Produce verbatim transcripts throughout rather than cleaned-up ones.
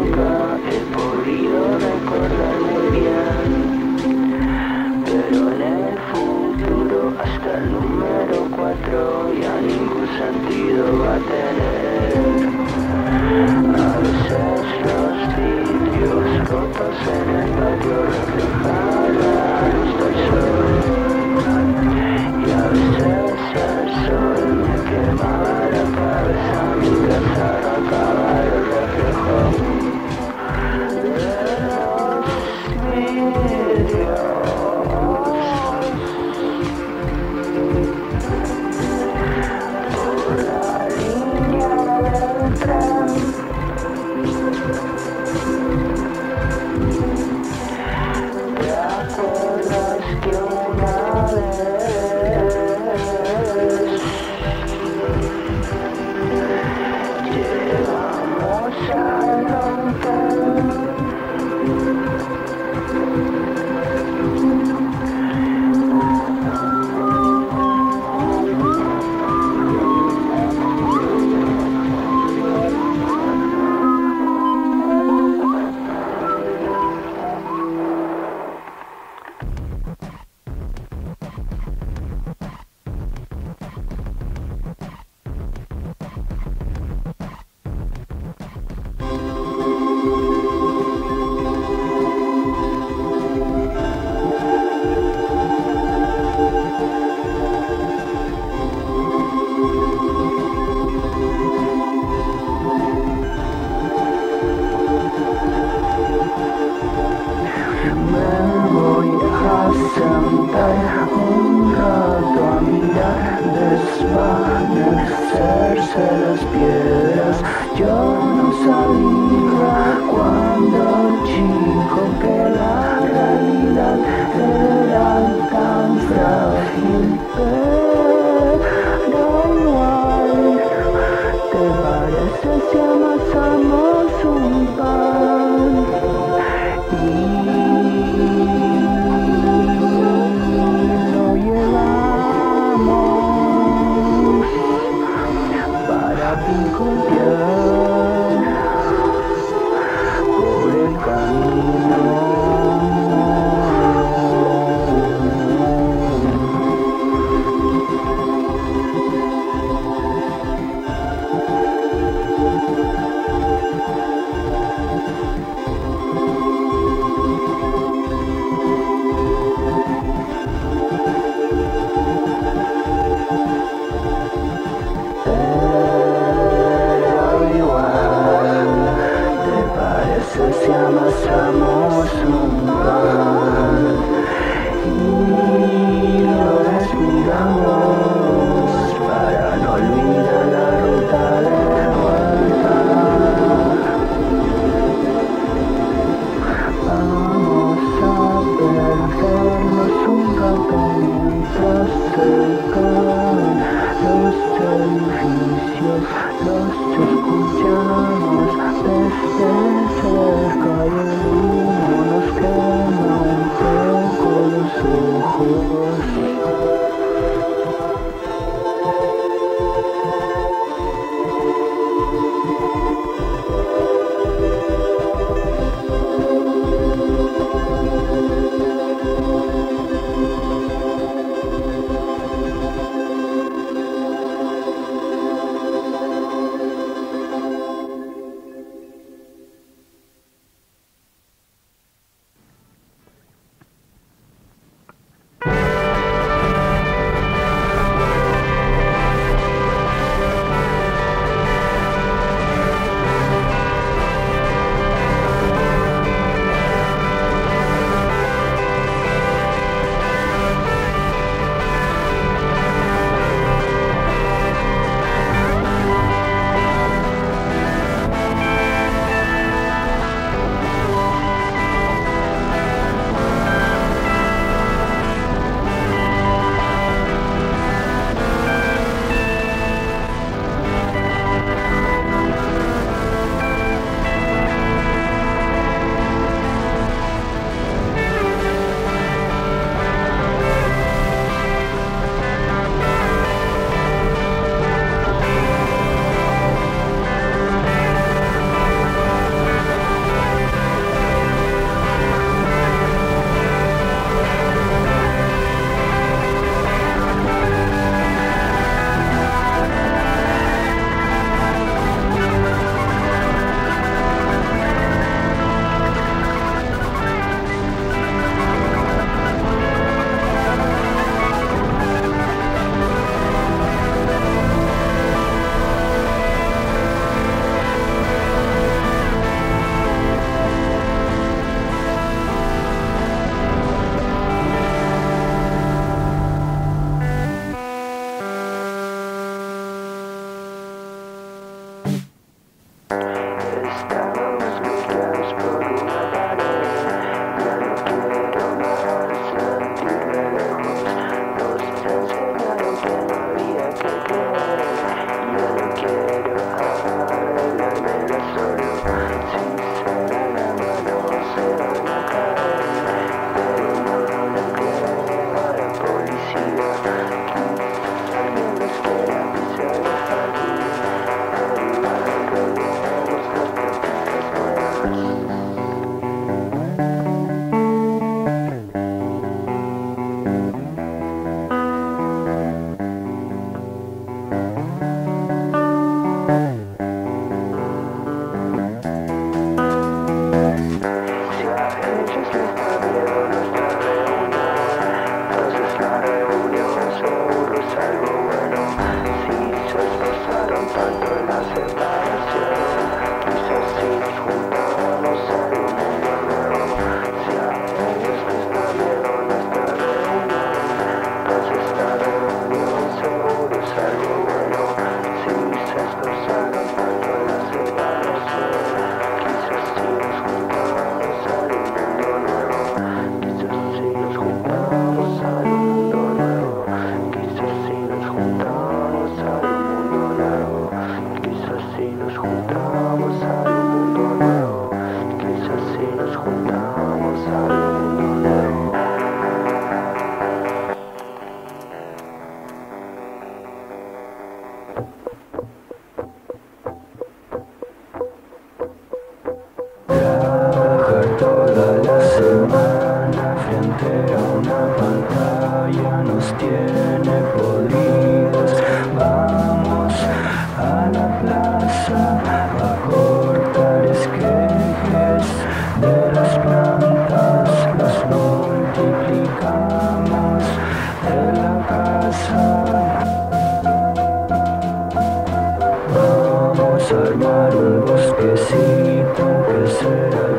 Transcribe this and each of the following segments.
nunca he podido recordar muy bien, pero en el futuro hasta el número cuatro ya ningún sentido va a tener. A veces los vidrios rotos en el patio reflejan la luz del sol, y a veces el sol me quemaba la cabeza mientras arrancaba el reflejo de los vidrios. Por la línea del tren ¿te acuerdas que una vez llegamos al hotel? Sentar un rato a mirar desvanecerse las piedras. Yo no sabía cuando chico que la realidad era tan frágil, pero igual, ¿te parece si amasamos un pan y picotear por el camino? Si amasamos un pan y lo descuidamos para no olvidar la ruta de vuelta, vamos a perdernos un rato mientras se caen los edificios, los escuchamos desde cerca y el humo nos quema un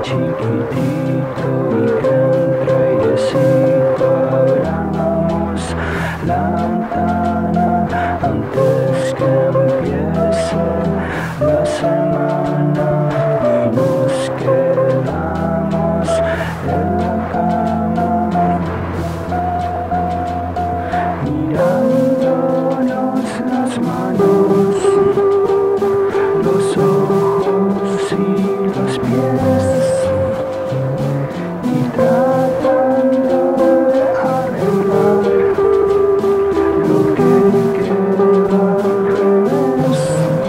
chiquitito y que entra airecito, abramos la ventana antes que empiece la semana y nos quedamos en la cama mirándonos las manos, los ojos y los pies y tratando de arreglar lo que queda al revés.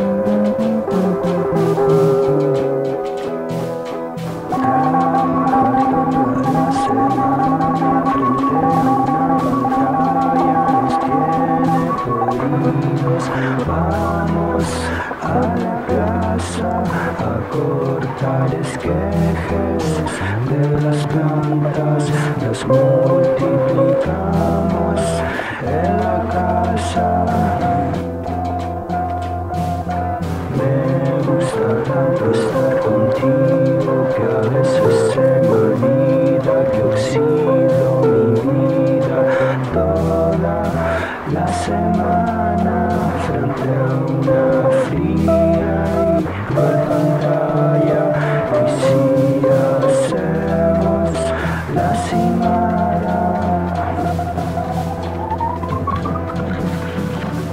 Trabajando la semana frente a una pantalla nos tiene podridos. Vamos a la plaza a cortar esquejes de las plantas, las multiplicamos en la casa. Me gusta tanto estar contigo que a veces se me olvida que oxido mi vida toda la semana frente a una fría y cruel pantalla. Y si hacemos la cimara,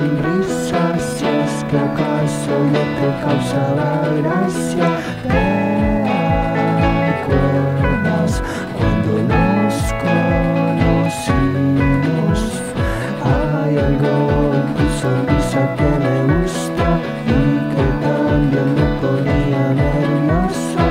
sonrisa, si es que acaso no te causaba gracia. ¿Te acuerdas cuando nos conocimos? Hay algo en tu sonrisa que me gusta y que también me ponía nervioso.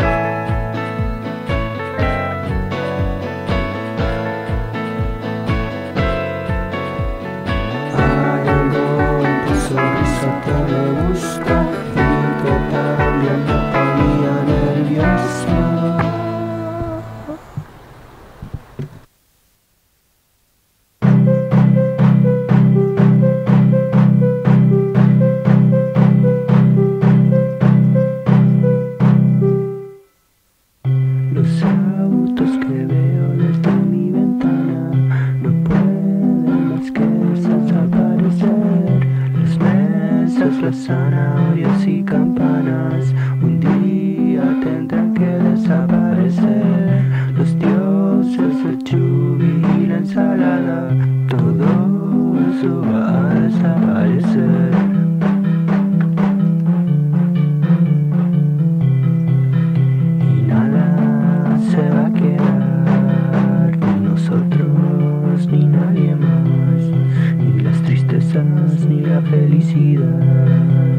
Hay algo en tu sonrisa que me gusta y que también me ponía nervioso. Los autos que veo desde mi ventana no pueden más que desaparecer. Las mesas, las zanahorias y campanas un día tendrán que desaparecer. Los dioses, el chubi y la ensalada, todo eso va a desaparecer. Se va a quedar ni nosotros ni nadie más, ni las tristezas ni la felicidad.